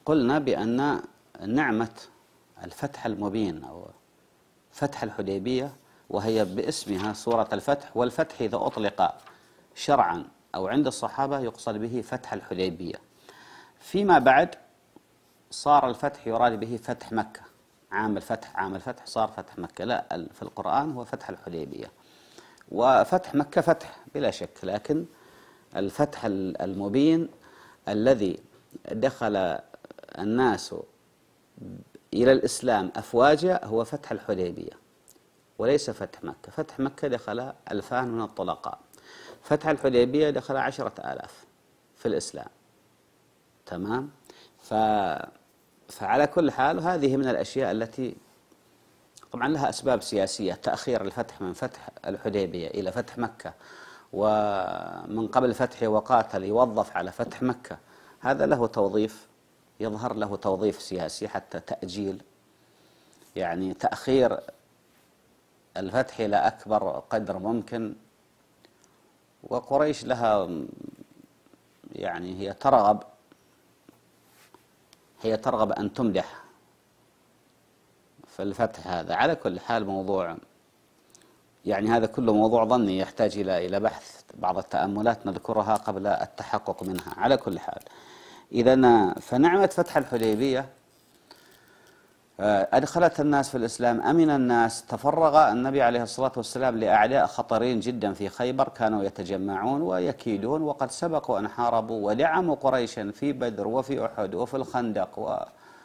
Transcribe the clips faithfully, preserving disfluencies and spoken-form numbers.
قلنا بأن نعمة الفتح المبين أو فتح الحديبية، وهي باسمها سورة الفتح، والفتح إذا أطلق شرعا أو عند الصحابة يقصد به فتح الحديبية. فيما بعد صار الفتح يراد به فتح مكة، عام الفتح عام الفتح صار فتح مكة، لا، في القرآن هو فتح الحديبية. وفتح مكة فتح بلا شك، لكن الفتح المبين الذي دخل الناس إلى الإسلام أفواجا هو فتح الحديبية وليس فتح مكة. فتح مكة دخل ألفان من الطلقاء، فتح الحديبية دخل عشرة آلاف في الإسلام. تمام. ف... فعلى كل حال هذه من الأشياء التي طبعا لها أسباب سياسية. تأخير الفتح من فتح الحديبية إلى فتح مكة، ومن قبل فتحه وقاتل يوظف على فتح مكة، هذا له توظيف، يظهر له توظيف سياسي، حتى تأجيل يعني تأخير الفتح إلى أكبر قدر ممكن. وقريش لها يعني هي ترغب هي ترغب أن تمدح في الفتح هذا. على كل حال موضوع يعني هذا كله موضوع ظني يحتاج إلى إلى بحث، بعض التأملات نذكرها قبل التحقق منها. على كل حال إذا فنعمة فتح الحديبية أدخلت الناس في الإسلام، أمن الناس، تفرغ النبي عليه الصلاة والسلام لأعداء خطرين جدا في خيبر كانوا يتجمعون ويكيدون، وقد سبقوا أن حاربوا ودعموا قريشا في بدر وفي أحد وفي الخندق، و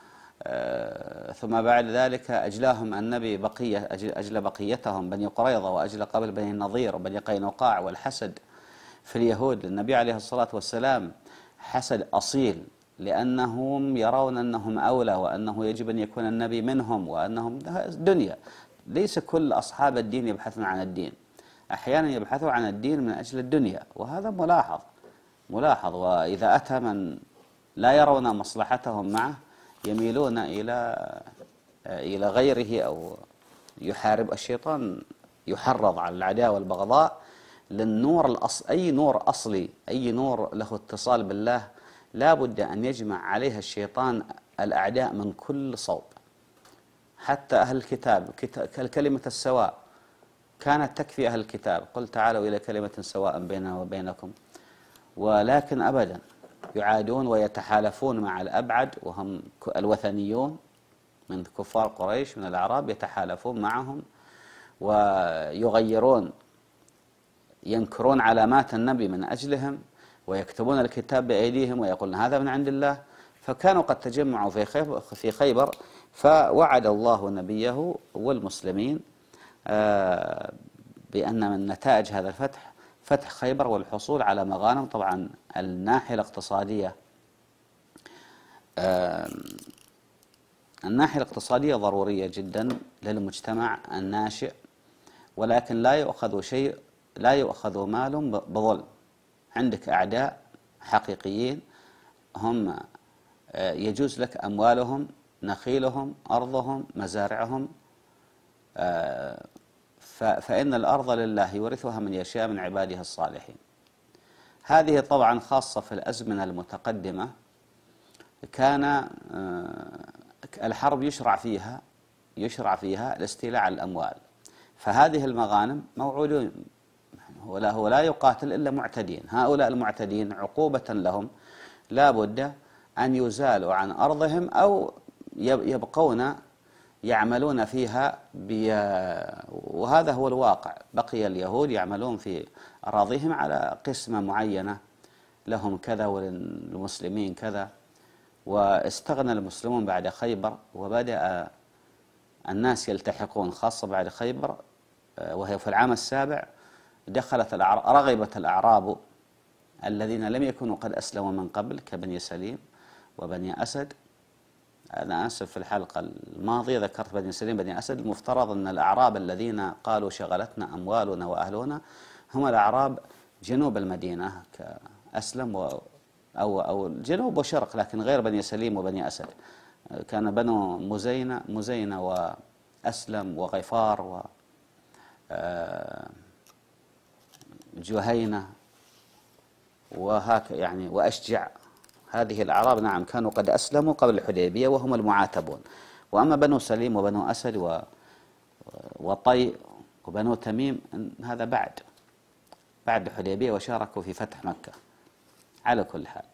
ثم بعد ذلك أجلاهم النبي بقية أجل بقيتهم بني قريظة، وأجل قبل بني النضير وبني قينقاع. والحسد في اليهود للنبي عليه الصلاة والسلام حسد أصيل، لأنهم يرون أنهم أولى، وأنه يجب أن يكون النبي منهم، وأنهم دنيا. ليس كل أصحاب الدين يبحثون عن الدين، أحيانا يبحثوا عن الدين من أجل الدنيا، وهذا ملاحظ ملاحظ وإذا أتى من لا يرون مصلحتهم معه يميلون إلى إلى غيره، أو يحارب. الشيطان يحرض على العداوة والبغضاء للنور الأصل. أي نور أصلي، أي نور له اتصال بالله، لا بد أن يجمع عليها الشيطان الأعداء من كل صوب. حتى أهل الكتاب، كلمة السواء كانت تكفي أهل الكتاب، قل تعالوا إلى كلمة سواء بيننا وبينكم، ولكن أبدا يعادون ويتحالفون مع الأبعد، وهم الوثنيون من كفار قريش من الأعراب، يتحالفون معهم ويغيرون، ينكرون علامات النبي من أجلهم، ويكتبون الكتاب بأيديهم ويقولون هذا من عند الله. فكانوا قد تجمعوا في خيبر, في خيبر فوعد الله نبيه والمسلمين بأن من نتائج هذا الفتح فتح خيبر والحصول على مغانم. طبعا الناحية الاقتصادية الناحية الاقتصادية ضرورية جدا للمجتمع الناشئ، ولكن لا يؤخذ شيء لا يؤخذ مال بظلم. عندك أعداء حقيقيين هم يجوز لك أموالهم، نخيلهم، أرضهم، مزارعهم، فإن الأرض لله يورثها من يشاء من عباده الصالحين. هذه طبعا خاصة في الأزمنة المتقدمة، كان الحرب يشرع فيها يشرع فيها الاستيلاء على الأموال. فهذه المغانم موعودون، هو لا, هو لا يقاتل إلا معتدين. هؤلاء المعتدين عقوبة لهم لا بد أن يزالوا عن أرضهم أو يبقون يعملون فيها بي وهذا هو الواقع. بقي اليهود يعملون في أراضيهم على قسمة معينة، لهم كذا وللمسلمين كذا. واستغنى المسلمون بعد خيبر، وبدأ الناس يلتحقون، خاصة بعد خيبر وهي في العام السابع. دخلت الأعراب، رغبت الأعراب الذين لم يكونوا قد أسلموا من قبل كبني سليم وبني أسد. أنا آسف في الحلقة الماضية ذكرت بني سليم بني أسد. المفترض أن الأعراب الذين قالوا شغلتنا أموالنا وأهلنا هم الأعراب جنوب المدينة كأسلم و أو أو جنوب وشرق، لكن غير بني سليم وبني أسد. كان بنو مزينة مزينة وأسلم وغفار و جهينة وهاك يعني وأشجع. هذه الأعراب نعم كانوا قد أسلموا قبل الحديبية وهم المعاتبون. وأما بنو سليم وبنو أسد و وطي وبنو تميم هذا بعد بعد الحديبية وشاركوا في فتح مكة على كل حال.